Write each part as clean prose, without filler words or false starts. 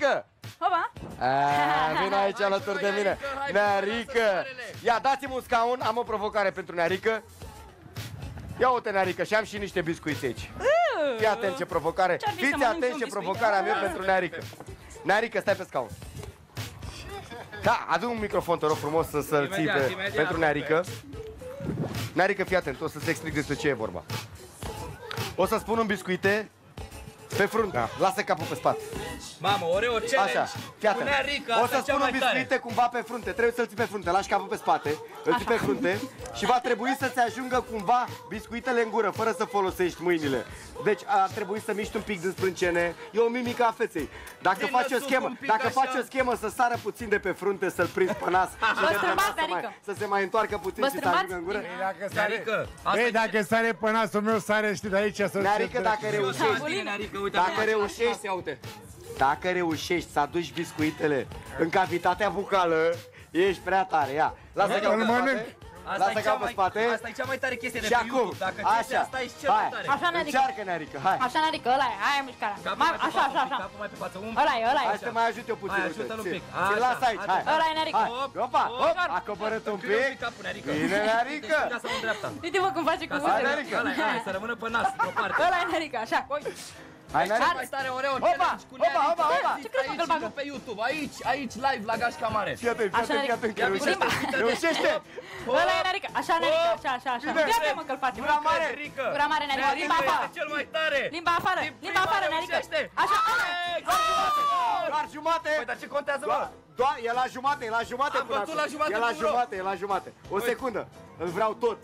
Nearică! Hopa! Vino aici alături de mine. Nearică! Ia, dați-mi un scaun, am o provocare pentru Nearică. Ia uite, Nearică, și am și niște biscuiți aici. Fii atent ce provocare. Fiți atent ce provocare am eu pentru Nearică. Nearică, stai pe scaun. Da, adu un microfon, te rog frumos să-l ții pentru Nearică. Nearică, fii atent, o să-ți explic despre ce e vorba. O să spun un biscuite pe frunte, da. Lasă capul pe spate. Mamă, Oreo challenge. Așa, fii atent. O să spun un biscuite tare. cumva pe frunte, trebuie să-l ții pe frunte, lași capul pe spate, îl ții pe frunte și va trebui să-ți ajungă cumva biscuitele în gură, fără să folosești mâinile. Deci ar trebui să miști un pic din sprâncene, e o mimică a feței. Dacă faci o schemă să sară puțin de pe frunte, să-l prinzi pe nas și să se mai întoarcă puțin și să ajungă în gură. Dacă sare pe nasul meu, sare, știi, de aici să... Nearică, dacă reușești să aduci biscuitele în cavitatea bucală, ești prea tare, ia. Lasă capul pe spate. Lasă capul pe spate. Asta e cea mai tare chestie de pe YouTube. Dacă ți asta ești cel mai tare. Așa, Nearică. Încearcă, Nearică, hai. Așa, Nearică, ăla e, aia e mișcarea. Așa. Capul mai pe față, Ăla e. Hai să te mai ajut eu puțin. Hai, ajută-l un pic. Ți-l las aici, hai. Ăla e, Nearică. Opa, a coborât un pic. Bine, Nearică. Uite-mă cum face cu Hai, Nearică. Hai, să rămână pe nas, pe o parte. Ăla e, Nearică, așa, coi. Hai, Nearică. Mai tare Oreo challenge cu Nearică. Hopa. Ce crezi că-l bagă? Nu pe YouTube, aici live la Gașca Mare. Fii atent, că reușește. Ăla e, Nearică, așa, Nearică, așa. Ia mă că-l face. Gura mare. Gura mare, Nearică, limba afară. Cel mai tare. Limba afară, Nearică. Așa, Doar jumate. Păi, dar ce contează, mă? E la jumate Am bătut la jumate E la jumate. O secundă. Îl vreau tot.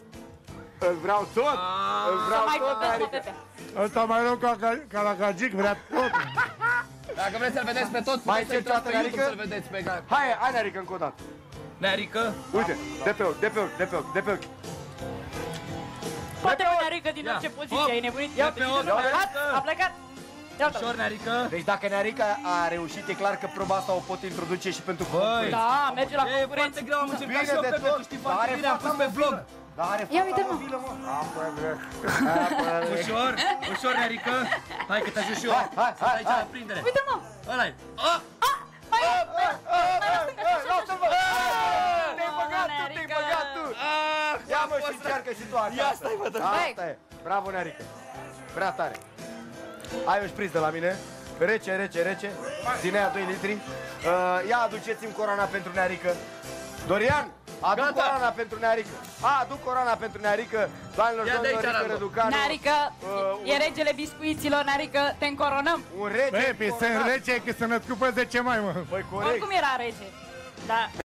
Nearică. Ăsta mai rău ca la Gagic, vrea tot. Dacă vreți să-l vedeți pe toți, Mai puteți să intrați încerci, pe YouTube Nearică? să-l vedeți pe Gașca. Hai, Nearică, încă o dată. Nearică. Uite, de pe ochi. poate o Nearică din orice poziție, ai nebunit? Ia, a plecat. Ușor, Nearică. Deci dacă Nearică a reușit, e clar că proba asta o pot introduce și pentru concurenți. Da, merge la E foarte concurenți. greu, am încercat și eu Bine de pe tot. tu știi foarte bine, am pus pe vlog. Ia uite-mă. Ușor, Nearică. Hai că te ajut și eu. Hai. Aici la prindere. Uite-mă. Ăla-i. Lasă-l, mă! Te-ai băgat tu! Ia mă și încearcă și tu așa. Ia stai, mă, dă. Asta e. Bravo, Nearică. Prea tare. Ai un șpriț de la mine. Rece. Ține aia 2 litri. Ia aduceți-mi coroana pentru Nearică. Dorian, aduc coroana pentru Nearică. Aduc coroana pentru Nearică. Doamnelor, domnilor, Răducanu. Nearică, e regele biscuiților, Nearică, te încoronăm. Un rege. Băi, sunt rece, că se născut pe 10 mai, mă. Băi, corect. Oricum era rege. Da.